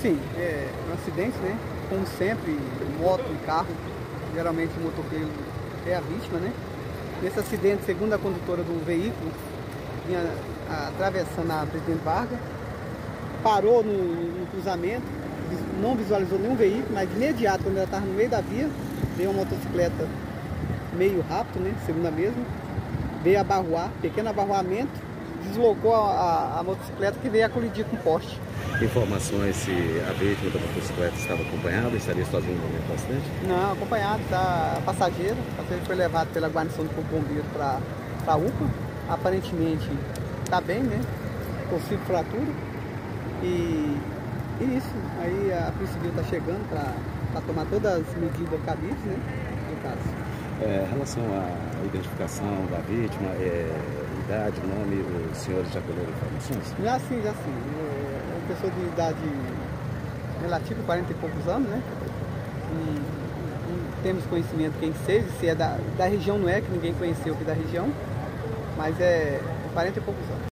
Assim, é um acidente, né? Como sempre, moto e carro, geralmente o motoqueiro é a vítima, né? Nesse acidente, segundo a condutora do veículo, vinha atravessando a Presidente Vargas, parou no cruzamento, não visualizou nenhum veículo, mas de imediato, quando ela estava no meio da via, veio uma motocicleta meio rápido, né? Segundo a mesma, veio abarroar, pequeno abarroamento, deslocou a motocicleta que veio a colidir com o poste. Informações se a vítima da motocicleta estava acompanhada, estaria sozinho no momento do acidente? Não, acompanhado, tá passageiro. O passageiro foi levado pela guarnição do Corpo Bombeiro para a UPA. Aparentemente está bem, né? Possível fratura. E isso. Aí a Polícia Civil está chegando para tomar todas as medidas cabíveis, né? No caso. Em relação à identificação da vítima, idade, nome, os senhores já colheram informações? Já sim. É uma pessoa de idade relativa, 40 e poucos anos, né? E não temos conhecimento quem seja, se é da região não é, que ninguém conheceu aqui da região, mas é 40 e poucos anos.